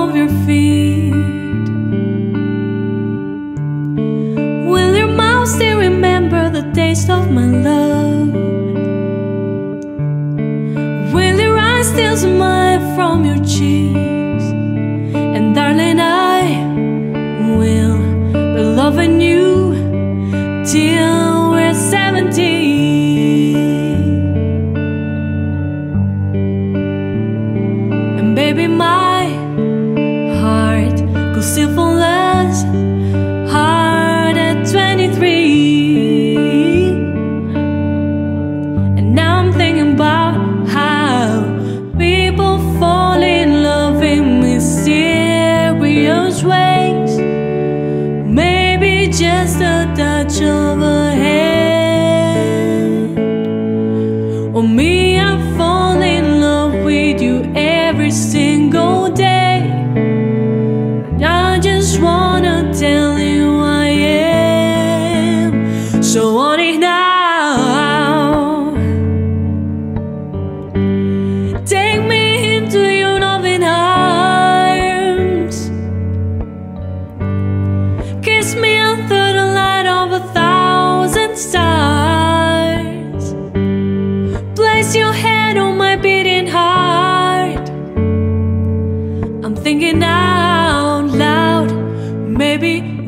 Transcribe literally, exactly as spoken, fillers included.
of your feet. Will your mouth still remember the taste of my love? Will your eyes still smile from your cheeks? And darling, I will be loving you till we're seventeen. And baby, my heart could still fall less hard at twenty-three. And now I'm thinking about how people fall in love in mysterious ways. Maybe just a touch of a hand. Or me, I fall in love with you every single day. I just wanna tell you I am so on it now. Take me into your loving arms. Kiss me under the light of a thousand stars. Place your head on my beating heart. I'm thinking out loud, maybe